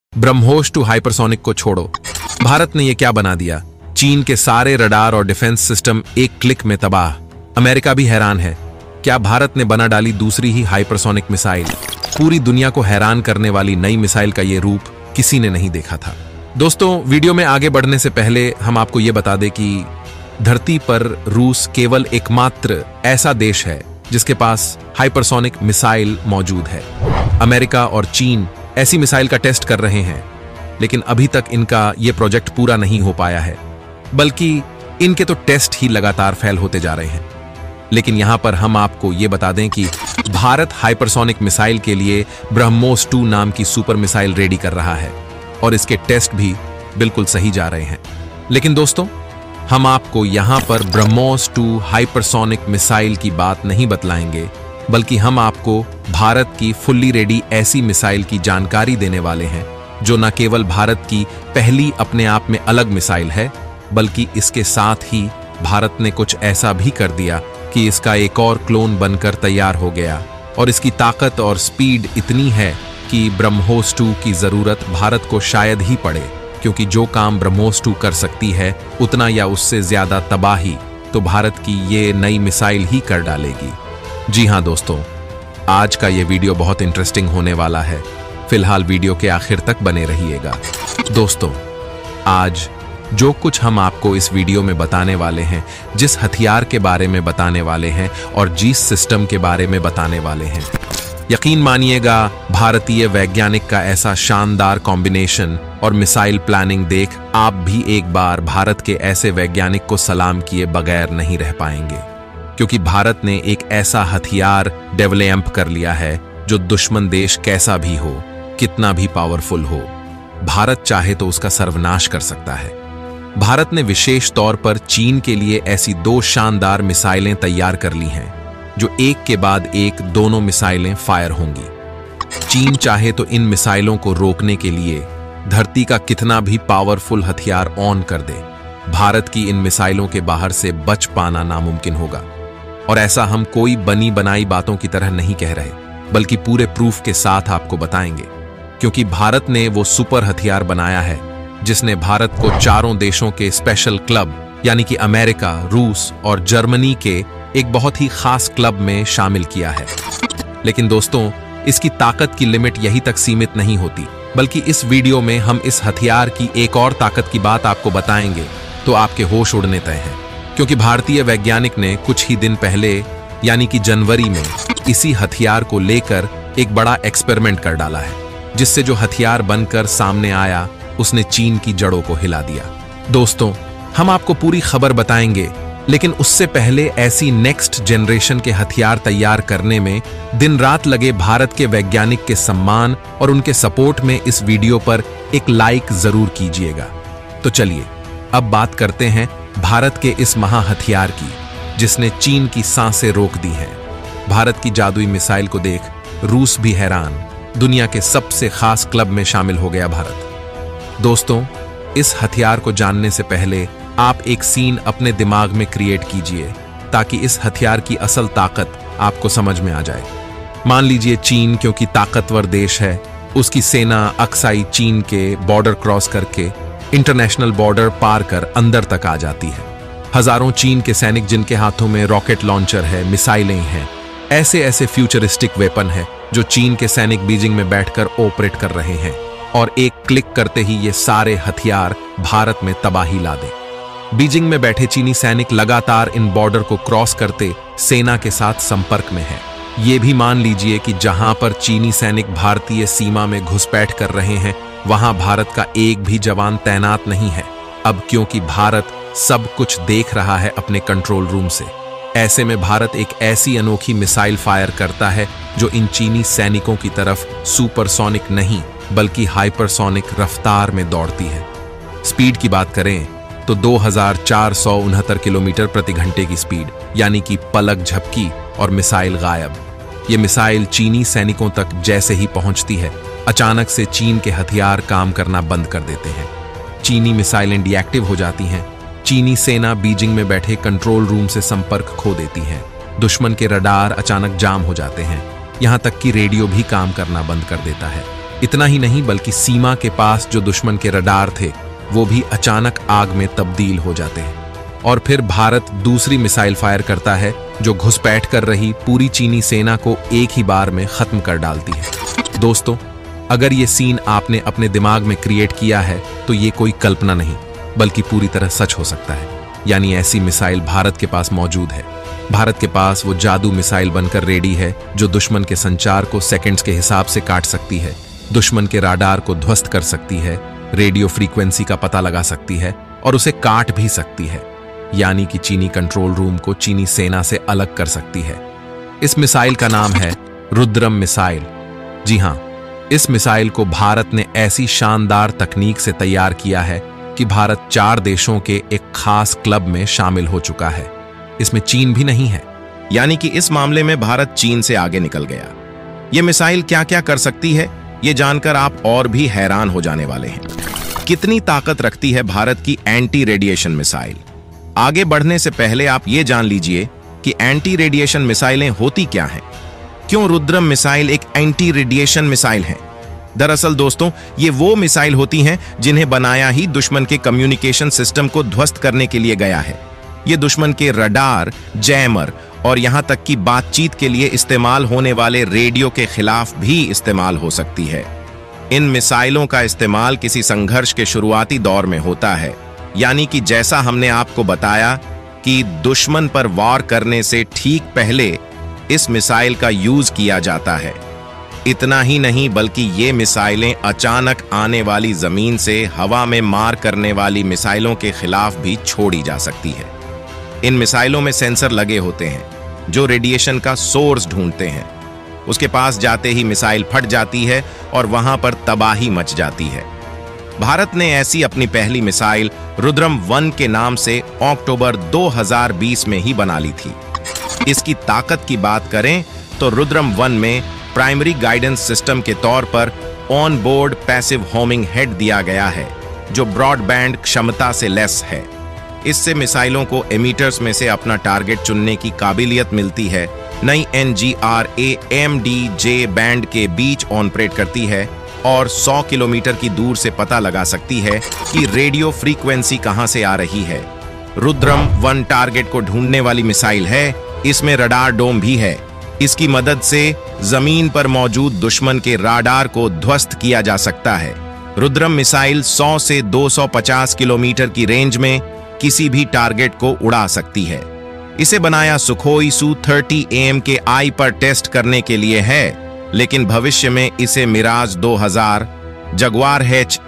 BrahMos to hypersonic को छोड़ो, भारत ने ये क्या बना दिया। चीन के सारे रडार और डिफेंस सिस्टम एक क्लिक में तबाह। अमेरिका भी हैरान है, क्या भारत ने बना डाली दूसरी ही हाइपरसोनिक मिसाइल। पूरी दुनिया को हैरान करने वाली नई मिसाइल का ये रूप किसी ने नहीं देखा था। दोस्तों, वीडियो में आगे बढ़ने से पहले हम आपको ये बता दें कि धरती पर रूस केवल एकमात्र ऐसा देश है जिसके पास हाइपरसोनिक मिसाइल मौजूद है। अमेरिका और चीन ऐसी मिसाइल का टेस्ट कर रहे हैं, लेकिन अभी तक इनका यह प्रोजेक्ट पूरा नहीं हो पाया है, बल्कि इनके तो टेस्ट ही लगातार फेल होते जा रहे हैं। लेकिन यहां पर हम आपको यह बता दें कि भारत हाइपरसोनिक मिसाइल के लिए ब्रह्मोस 2 नाम की सुपर मिसाइल रेडी कर रहा है और इसके टेस्ट भी बिल्कुल सही जा रहे हैं। लेकिन दोस्तों, हम आपको यहां पर ब्रह्मोस 2 हाइपरसोनिक मिसाइल की बात नहीं बतलाएंगे, बल्कि हम आपको भारत की फुल्ली रेडी ऐसी मिसाइल की जानकारी देने वाले हैं जो न केवल भारत की पहली अपने आप में अलग मिसाइल है, बल्कि इसके साथ ही भारत ने कुछ ऐसा भी कर दिया कि इसका एक और क्लोन बनकर तैयार हो गया और इसकी ताकत और स्पीड इतनी है कि ब्रह्मोस 2 की जरूरत भारत को शायद ही पड़े, क्योंकि जो काम ब्रह्मोस 2 कर सकती है उतना या उससे ज्यादा तबाही तो भारत की ये नई मिसाइल ही कर डालेगी। जी हां दोस्तों, आज का ये वीडियो बहुत इंटरेस्टिंग होने वाला है। फिलहाल वीडियो के आखिर तक बने रहिएगा। दोस्तों, आज जो कुछ हम आपको इस वीडियो में बताने वाले हैं, जिस हथियार के बारे में बताने वाले हैं और जिस सिस्टम के बारे में बताने वाले हैं, यकीन मानिएगा भारतीय वैज्ञानिक का ऐसा शानदार कॉम्बिनेशन और मिसाइल प्लानिंग देख आप भी एक बार भारत के ऐसे वैज्ञानिक को सलाम किए बगैर नहीं रह पाएंगे, क्योंकि भारत ने एक ऐसा हथियार डेवलप कर लिया है जो दुश्मन देश कैसा भी हो, कितना भी पावरफुल हो, भारत चाहे तो उसका सर्वनाश कर सकता है। भारत ने विशेष तौर पर चीन के लिए ऐसी 2 शानदार मिसाइलें तैयार कर ली हैं जो एक के बाद एक दोनों मिसाइलें फायर होंगी। चीन चाहे तो इन मिसाइलों को रोकने के लिए धरती का कितना भी पावरफुल हथियार ऑन कर दे, भारत की इन मिसाइलों के बाहर से बच पाना नामुमकिन होगा। और ऐसा हम कोई बनी बनाई बातों की तरह नहीं कह रहे, बल्कि पूरे प्रूफ के साथ आपको बताएंगे, क्योंकि भारत ने वो सुपर हथियार बनाया है जिसने भारत को चारों देशों के स्पेशल क्लब यानी कि अमेरिका, रूस और जर्मनी के एक बहुत ही खास क्लब में शामिल किया है। लेकिन दोस्तों, इसकी ताकत की लिमिट यही तक सीमित नहीं होती, बल्कि इस वीडियो में हम इस हथियार की एक और ताकत की बात आपको बताएंगे तो आपके होश उड़ने तय हैं, क्योंकि भारतीय वैज्ञानिक ने कुछ ही दिन पहले यानी कि जनवरी में इसी हथियार को लेकर एक बड़ा एक्सपेरिमेंट कर डाला है, जिससे जो हथियार बनकर सामने आया उसने चीन की जड़ों को हिला दिया। दोस्तों, हम आपको पूरी खबर बताएंगे, लेकिन उससे पहले ऐसी नेक्स्ट जनरेशन के हथियार तैयार करने में दिन रात लगे भारत के वैज्ञानिक के सम्मान और उनके सपोर्ट में इस वीडियो पर एक लाइक जरूर कीजिएगा। तो चलिए अब बात करते हैं भारत के इस महा हथियार की, जिसने चीन की सांसें रोक दी हैं। भारत की जादुई मिसाइल को देख रूस भी हैरान, दुनिया के सबसे खास क्लब में शामिल हो गया भारत। दोस्तों, इस हथियार को जानने से पहले आप एक सीन अपने दिमाग में क्रिएट कीजिए ताकि इस हथियार की असल ताकत आपको समझ में आ जाए। मान लीजिए चीन क्योंकि ताकतवर देश है, उसकी सेना अक्साई चीन के बॉर्डर क्रॉस करके इंटरनेशनल बॉर्डर पार कर अंदर तक आ जाती है। हजारों चीन के सैनिक जिनके हाथों में रॉकेट लॉन्चर है, मिसाइलें हैं, ऐसे ऐसे फ्यूचरिस्टिक वेपन है जो चीन के सैनिक बीजिंग में बैठकर ऑपरेट कर रहे हैं, और एक क्लिक करते ही ये सारे हथियार भारत में तबाही ला दें। बीजिंग में बैठे चीनी सैनिक लगातार इन बॉर्डर को क्रॉस करते सेना के साथ संपर्क में हैं। ये भी मान लीजिए कि जहां पर चीनी सैनिक भारतीय सीमा में घुसपैठ कर रहे हैं, वहां भारत का एक भी जवान तैनात नहीं है। अब क्योंकि भारत सब कुछ देख रहा है अपने कंट्रोल रूम से, ऐसे में भारत एक ऐसी अनोखी मिसाइल फायर करता है जो इन चीनी सैनिकों की तरफ सुपरसोनिक नहीं बल्कि हाइपरसोनिक रफ्तार में दौड़ती है। स्पीड की बात करें तो 2469 किलोमीटर प्रति घंटे की स्पीड, यानी कि पलक झपकी और मिसाइल गायब। ये मिसाइल चीनी सैनिकों तक जैसे ही पहुंचती है, अचानक से चीन के हथियार काम करना बंद कर देते हैं। चीनी मिसाइलें डीएक्टिव हो जाती हैं। चीनी सेना बीजिंग में बैठे कंट्रोल रूम से संपर्क खो देती है। दुश्मन के रडार अचानक जाम हो जाते हैं, यहां तक कि रेडियो भी काम करना बंद कर देता है। इतना ही नहीं बल्कि सीमा के पास जो दुश्मन के रडार थे वो भी अचानक आग में तब्दील हो जाते हैं। और फिर भारत दूसरी मिसाइल फायर करता है जो घुसपैठ कर रही पूरी चीनी सेना को एक ही बार में खत्म कर डालती है। दोस्तों, अगर ये सीन आपने अपने दिमाग में क्रिएट किया है तो ये कोई कल्पना नहीं बल्कि पूरी तरह सच हो सकता है। यानी ऐसी मिसाइल भारत के पास मौजूद है। भारत के पास वो जादू मिसाइल बनकर रेडी है जो दुश्मन के संचार को सेकंड्स के हिसाब से काट सकती है, दुश्मन के राडार को ध्वस्त कर सकती है, रेडियो फ्रीक्वेंसी का पता लगा सकती है और उसे काट भी सकती है। यानी कि चीनी कंट्रोल रूम को चीनी सेना से अलग कर सकती है। इस मिसाइल का नाम है रुद्रम मिसाइल। जी हां, इस मिसाइल को भारत ने ऐसी शानदार तकनीक से तैयार किया है कि भारत 4 देशों के एक खास क्लब में शामिल हो चुका है। इसमें चीन भी नहीं है। यानी कि इस मामले में भारत चीन से आगे निकल गया। यह मिसाइल क्या क्या कर सकती है ये जानकर आप और भी हैरान हो जाने वाले हैं। कितनी ताकत रखती है भारत की एंटी रेडिएशन मिसाइल। आगे बढ़ने से पहले आप ये जान लीजिए कि एंटी रेडिएशन मिसाइलें होती क्या हैं। क्यों रुद्रम मिसाइल एक एंटी रेडिएशन मिसाइल है? दरअसल दोस्तों, ये वो मिसाइल होती हैं जिन्हें बनाया ही दुश्मन के कम्युनिकेशन सिस्टम को ध्वस्त करने के लिए गया है। ये दुश्मन के रडार, जैमर और यहां तक कि बातचीत के लिए इस्तेमाल होने वाले रेडियो के खिलाफ भी इस्तेमाल हो सकती है। इन मिसाइलों का इस्तेमाल किसी संघर्ष के शुरुआती दौर में होता है। यानी कि जैसा हमने आपको बताया कि दुश्मन पर वार करने से ठीक पहले इस मिसाइल का यूज किया जाता है। इतना ही नहीं बल्कि ये मिसाइलें अचानक आने वाली जमीन से हवा में मार करने वाली मिसाइलों के खिलाफ भी छोड़ी जा सकती है। इन मिसाइलों में सेंसर लगे होते हैं जो रेडिएशन का सोर्स ढूंढते हैं। उसके पास जाते ही मिसाइल फट जाती है और वहां पर तबाही मच जाती है। भारत ने ऐसी अपनी पहली मिसाइल रुद्रम 1 के नाम से अक्टूबर 2020 में ही बना ली थी। इसकी ताकत की बात करें तो रुद्रम 1 में प्राइमरी गाइडेंस सिस्टम के तौर पर on board passive homing head दिया गया है जो ब्रॉडबैंड क्षमता से लेस है। इससे मिसाइलों को एमीटर्स में से अपना टारगेट चुनने की काबिलियत मिलती है। नई NGRA-MDJ बैंड के बीच ऑपरेट करती है और 100 किलोमीटर की दूर से पता लगा सकती है कि रेडियो फ्रीक्वेंसी कहां से आ रही है। रुद्रम 1 टारगेट को ढूंढने वाली मिसाइल है। इसमें रडार डोम भी है। इसकी मदद से जमीन पर मौजूद दुश्मन के राडार को ध्वस्त किया जा सकता है। रुद्रम मिसाइल 100 से 250 किलोमीटर की रेंज में किसी भी टारगेट को उड़ा सकती है। इसे बनाया सुखोई Su-30M के आई पर टेस्ट करने के लिए है, लेकिन भविष्य में इसे Mirage 2000, Jaguar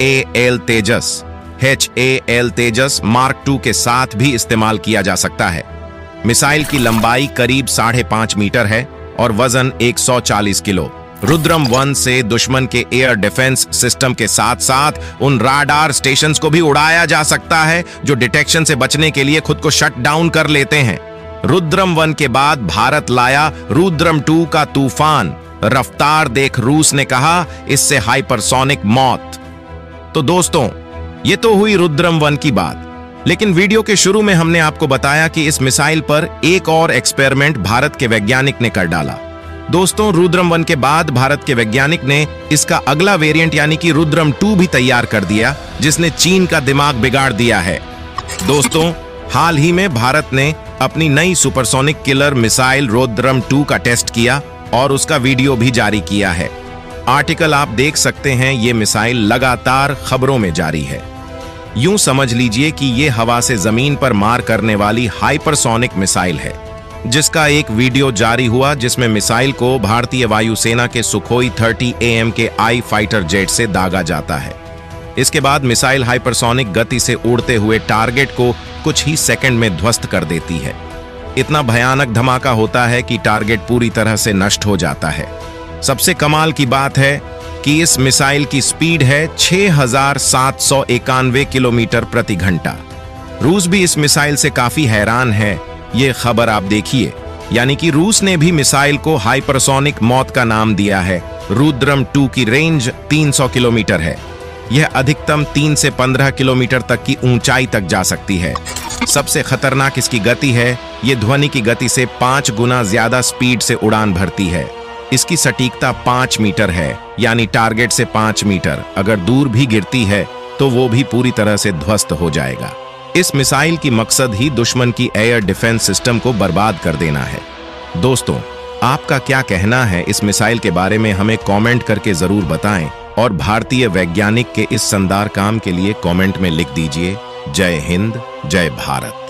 HAL Tejas mark II के साथ भी इस्तेमाल किया जा सकता है। मिसाइल की लंबाई करीब 5.5 मीटर है और वजन 140 किलो। रुद्रम 1 से दुश्मन के एयर डिफेंस सिस्टम के साथ साथ उन राडार स्टेशंस को भी उड़ाया जा सकता है जो डिटेक्शन से बचने के लिए खुद को शट डाउन कर लेते हैं। रुद्रम 1 के बाद भारत लाया रुद्रम 2 का तूफान। रफ्तार देख रूस ने कहा इससे हाइपरसोनिक मौत। तो दोस्तों, ये तो हुई रुद्रम 1 की बात, लेकिन वीडियो के शुरू में हमने आपको बताया कि इस मिसाइल पर एक और एक्सपेरिमेंट भारत के वैज्ञानिक ने कर डाला। दोस्तों, रुद्रम 1 के बाद भारत के वैज्ञानिक ने इसका अगला वेरिएंट यानी कि रुद्रम 2 भी तैयार कर दिया, जिसने चीन का दिमाग बिगाड़ दिया है। दोस्तों, हाल ही में भारत ने अपनी नई सुपरसोनिक किलर मिसाइल रुद्रम 2 का टेस्ट किया और उसका वीडियो भी जारी किया है। आर्टिकल आप देख सकते हैं। ये मिसाइल लगातार खबरों में जारी है। यूं समझ लीजिए कि ये हवा से जमीन पर मार करने वाली हाइपरसोनिक मिसाइल है, जिसका एक वीडियो जारी हुआ जिसमें मिसाइल को भारतीय वायुसेना के सुखोई 30AM के आई फाइटर जेट से दागा जाता है। इसके बाद मिसाइल हाइपरसोनिक गति से उड़ते हुए टारगेट को कुछ ही सेकंड में ध्वस्त कर देती है। इतना भयानक धमाका होता है कि टारगेट पूरी तरह से नष्ट हो जाता है। सबसे कमाल की बात है कि इस मिसाइल की स्पीड है 6791 किलोमीटर प्रति घंटा। रूस भी इस मिसाइल से काफी हैरान है। ये खबर आप देखिए, यानी कि रूस ने भी मिसाइल को हाइपरसोनिक मौत का नाम दिया है। रुद्रम 2 की रेंज 300 किलोमीटर है। यह अधिकतम 3 से 15 किलोमीटर तक की ऊंचाई तक जा सकती है। सबसे खतरनाक इसकी गति है। यह ध्वनि की गति से 5 गुना ज्यादा स्पीड से उड़ान भरती है। इसकी सटीकता 5 मीटर है, यानी टारगेट से 5 मीटर अगर दूर भी गिरती है तो वो भी पूरी तरह से ध्वस्त हो जाएगा। इस मिसाइल की मकसद ही दुश्मन की एयर डिफेंस सिस्टम को बर्बाद कर देना है। दोस्तों, आपका क्या कहना है इस मिसाइल के बारे में हमें कमेंट करके जरूर बताएं और भारतीय वैज्ञानिक के इस शानदार काम के लिए कमेंट में लिख दीजिए जय हिंद, जय भारत।